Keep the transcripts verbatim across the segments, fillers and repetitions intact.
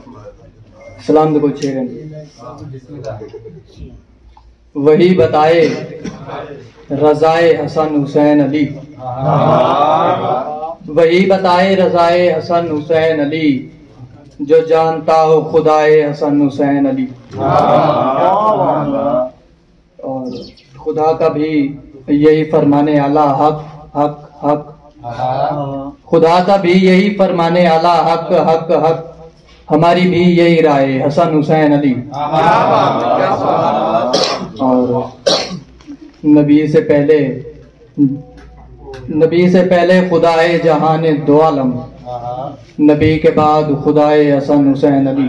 سلام دکھو چھیرن وہی بتائے رضائے حسن حسین علی، وہی بتائے رضائے حسن حسین علی، جو جانتا ہو خدائے حسن حسین علی۔ اور خدا کا بھی یہی فرمانے اعلیٰ حق حق حق، خدا کا بھی یہی فرمانے اعلیٰ حق حق حق، ہماری بھی یہی رائے حسن حسین علی۔ اور نبی سے پہلے نبی سے پہلے خدائے جہان دو عالم، نبی کے بعد خدائے حسن حسین علی۔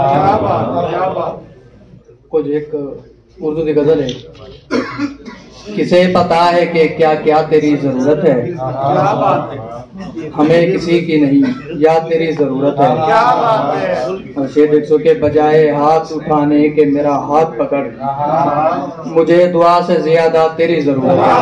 کچھ ایک اردو کی غزل ہے، کسے پتا ہے کہ کیا کیا تیری ضرورت ہے، ہمیں کسی کی نہیں یا تیری ضرورت ہے۔ اور شیر ایک سو کے بجائے ہاتھ اٹھانے کے میرا ہاتھ پکڑ، مجھے دعا سے زیادہ تیری ضرورت ہے۔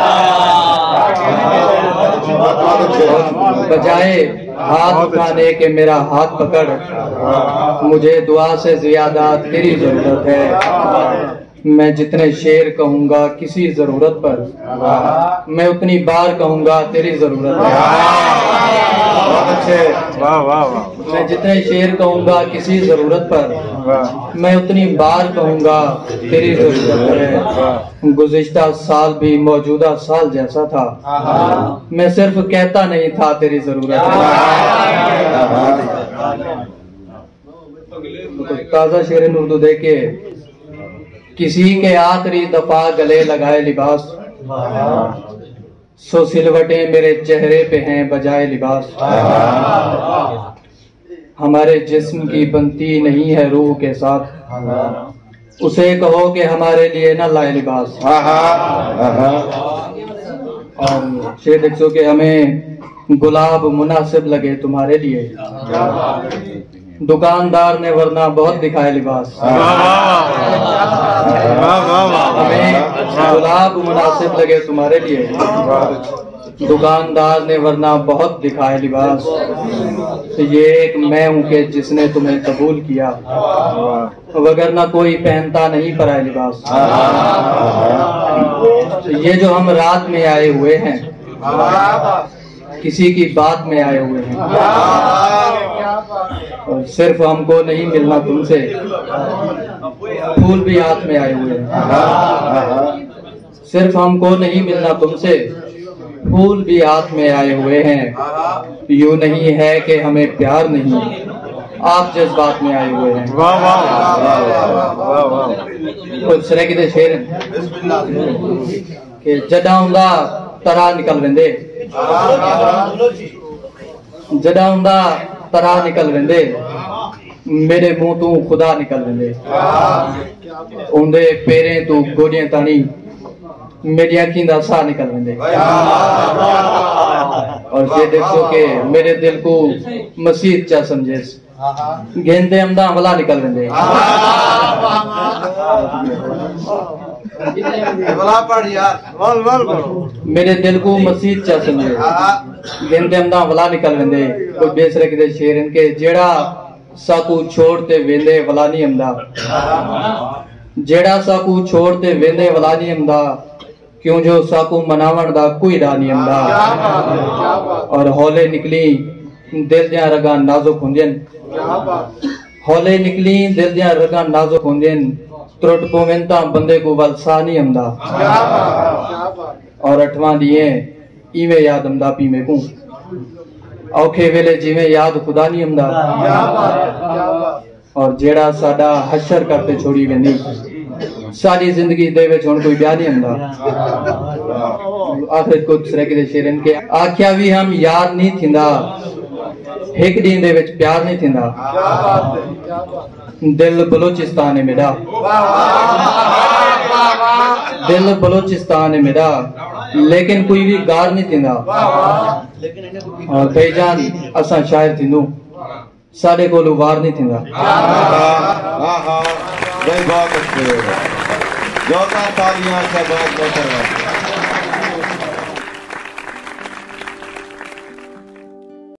بجائے ہاتھ اٹھانے کے میرا ہاتھ پکڑ، مجھے دعا سے زیادہ تیری ضرورت ہے۔ میں جتنے شعر کہوں گا کسی ضرورت پر، میں اتنی بار کہوں گا تیری ضرورت ہے۔ میں جتنے شعر کہوں گا کسی ضرورت پر، میں اتنی بار کہوں گا تیری ضرورت ہے۔ گزشتہ سال بھی موجودہ سال جیسا تھا، میں صرف کہتا نہیں تھا تیری ضرورت ہے۔ تازہ شعر اردو دے کے کسی کے آخری دفعہ گلے لگائے لباس، سو سلوٹیں میرے چہرے پہ ہیں بجائے لباس۔ ہمارے جسم کی بنتی نہیں ہے روح کے ساتھ، اسے کہو کہ ہمارے لیے نہ لائے لباس۔ اور شیر ایک سو کہ ہمیں گلاب مناسب لگے تمہارے لیے، دکاندار نے ورنہ بہت دکھائے لباس۔ ہمیں گلاب مناسب لگے تمہارے لیے، دکاندار نے ورنہ بہت دکھائے لباس۔ یہ ایک میں ہوں کہ جس نے تمہیں قبول کیا، وگرنہ کوئی پہنتا نہیں پرائے لباس۔ یہ جو ہم رات میں آئے ہوئے ہیں، کسی کی بات میں آئے ہوئے ہیں، اور صرف ہم کو نہیں ملنا تم سے، پھول بھی ہاتھ میں آئے ہوئے ہیں۔ صرف ہم کو نہیں ملنا تم سے، پھول بھی ہاتھ میں آئے ہوئے ہیں۔ یوں نہیں ہے کہ ہمیں پیار نہیں، آپ جذبات میں آئے ہوئے ہیں۔ کچھ سرے کی دے شیر کہ جڈا ہوندا ترا نکل ویندے، جڈا ہوندا ترا نکل ویندے، میرے منہ تو خدا نکل ویندے۔ اوندے پیریں تو گوڈیاں تانی، میری اکھیں دا سا نکل ویندے۔ اور یہ دیکھو کہ میرے دل کو مسیح چا سمجھیس، گھنتے امدہ ولا نکل ویندے۔ میرے دل کو مسیح چا سمجھے، گھنتے امدہ ولا نکل ویندے۔ کوئی بیسرے کدے شیرن کے جیڑا ساکو چھوڑتے ویندے ولا نہیں امدہ، جیڑا ساکو چھوڑتے ویندے ولا نہیں امدہ، کیوں جو ساکو مناون دا کوئی راہ نہیں امدہ۔ اور ہولے نکلی دل دیاں رگاں نازک ہوندین، ہولے نکلی دل دیاں رگاں نازک ہوندین، ترٹ پومنتا بندے کو والسا نہیں امدہ۔ اور اٹھواں دیئے ایویں یاد امدہ پی میں کوں، اوکھے ویلے جیویں یاد خدا نہیں امدہ۔ اور جیڑا ساڈا حشر کرتے چھوڑی ویندی، ساری زندگی دے وچ ہن کوئی بیاہ نہیں امدہ۔ آخر کو سرے کے شیرن کے آکھیا بھی ہم یار نہیں تھیندا، ایک دین دے وچ پیار نہیں تھیندا۔ دل بلوچستان ہے میرا، دل بلوچستان ہے میرا، لیکن کوئی بھی گار نہیں تھیندا۔ اور کئی جان اساں شاعر تھیندوں، ساڈے کولوں وار نہیں تھیندا۔ بہت اچھے جو تالیاں سے بہت بہتر ہے۔